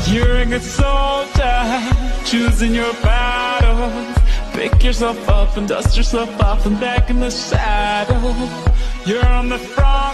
You're a good soldier, choosing your battles. Pick yourself up and dust yourself off and back in the saddle. You're on the front